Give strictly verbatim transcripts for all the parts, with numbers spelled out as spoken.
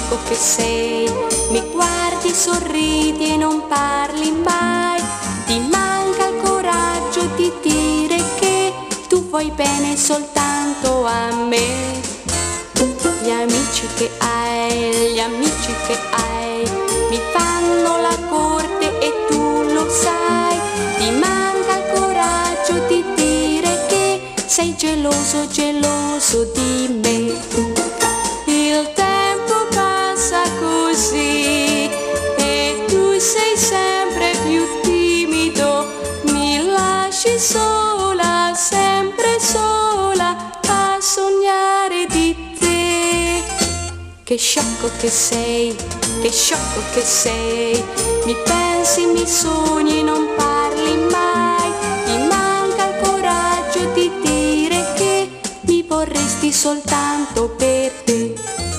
sciocco che sei, mi guardi, sorridi e non parli mai. Ti manca il coraggio di dire che tu vuoi bene soltanto a me. Gli amici che hai, gli amici che hai, mi fanno la corte e tu lo sai. Ti manca il coraggio di dire che sei geloso, geloso di me. Il tempo passa così e tu sei sempre più timido. Mi lasci sola, sempre sola, a sognare di te. Che sciocco che sei, che sciocco che sei, mi pensi, mi sogni, non parli mai. Ti manca il coraggio di dire che mi vorresti soltanto per te.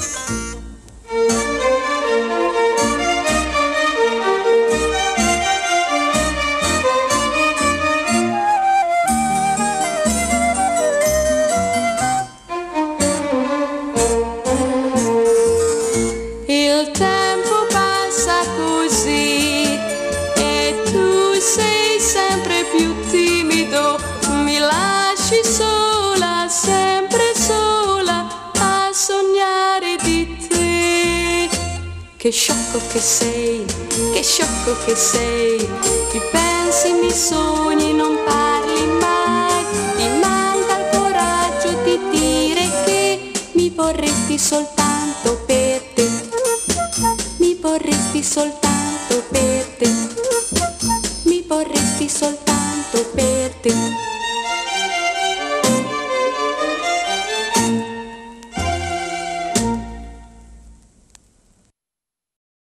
Il tempo passa così e tu sei sempre più timido. Mi lasci sola, sempre sola, a sognare di te. Che sciocco che sei, che sciocco che sei, mi pensi, mi sogni, non parli mai. Ti manca il coraggio di dire che mi vorresti soltanto per te. Mi vorresti soltanto per te, mi vorresti soltanto per te.